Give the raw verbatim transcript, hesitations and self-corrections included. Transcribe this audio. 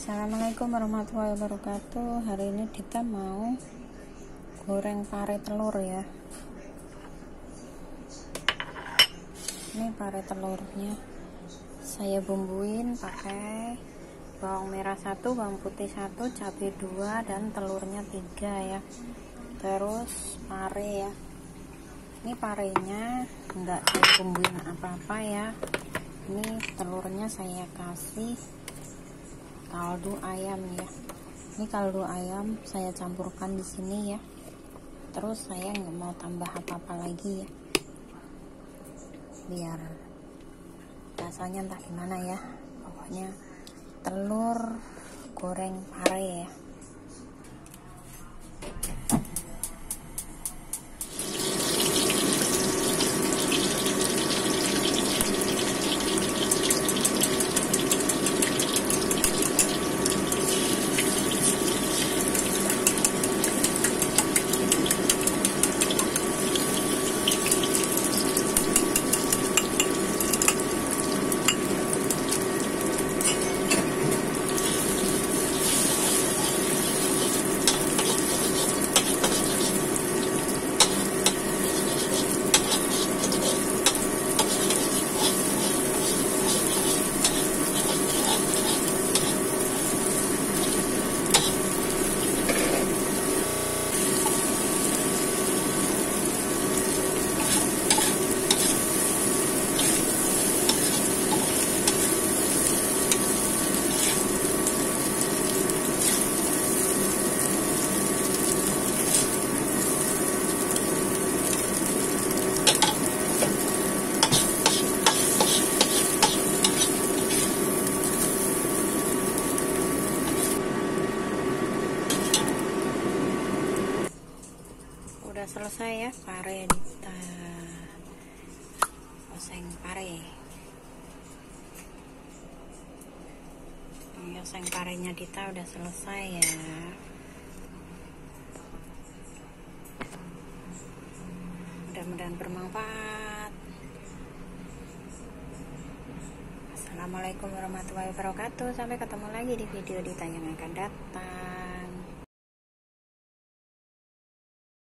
Assalamualaikum warahmatullahi wabarakatuh. Hari ini kita mau goreng pare telur ya. Ini pare telurnya saya bumbuin pakai bawang merah satu, bawang putih satu, cabai dua, dan telurnya tiga ya. Terus pare ya. Ini parenya enggak saya bumbuin apa-apa ya. Ini telurnya saya kasih kaldu ayam ya. Ini kaldu ayam saya campurkan di sini ya. Terus saya nggak mau tambah apa-apa lagi ya, biar rasanya entah gimana ya. Pokoknya telur goreng pare ya. Udah selesai ya pare kita oseng pare. Ini oseng parenya kita udah selesai ya. Mudah-mudahan bermanfaat. Assalamualaikum warahmatullahi wabarakatuh. Sampai ketemu lagi di video di tayangan akan datang.